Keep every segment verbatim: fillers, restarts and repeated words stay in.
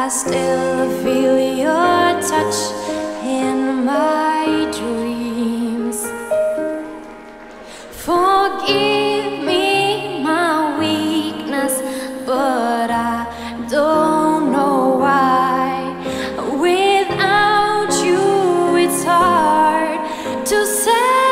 I still feel your touch in my dreams. Forgive me my weakness, but I don't know why. Without you it's hard to survive.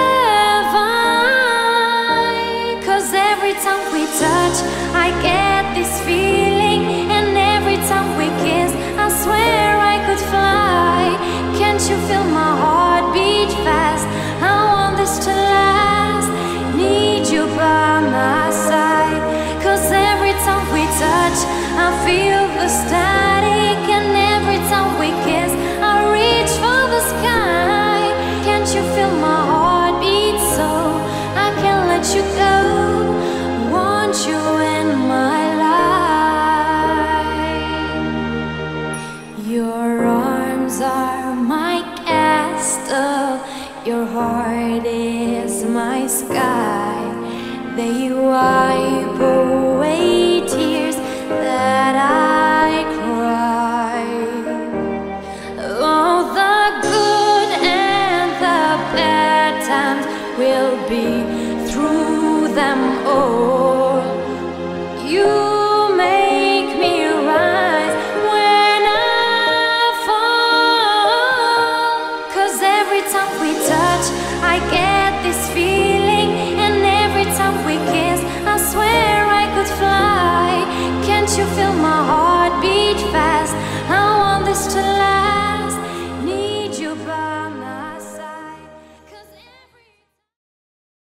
'Cause every time we touch I get this feeling, and every time we kiss I swear I could fly. Can't you feel my heart beat fast? I want this to last, need you by my side. 'Cause every time we touch I feel the static, and every time we kiss I reach for the sky. Can't you feel my heart beat so I can't let you go? Want you in my life. Your arms are my castle, your heart is my sky. They wipe away tears that I cry. Oh, the good and the bad times will be through them all. You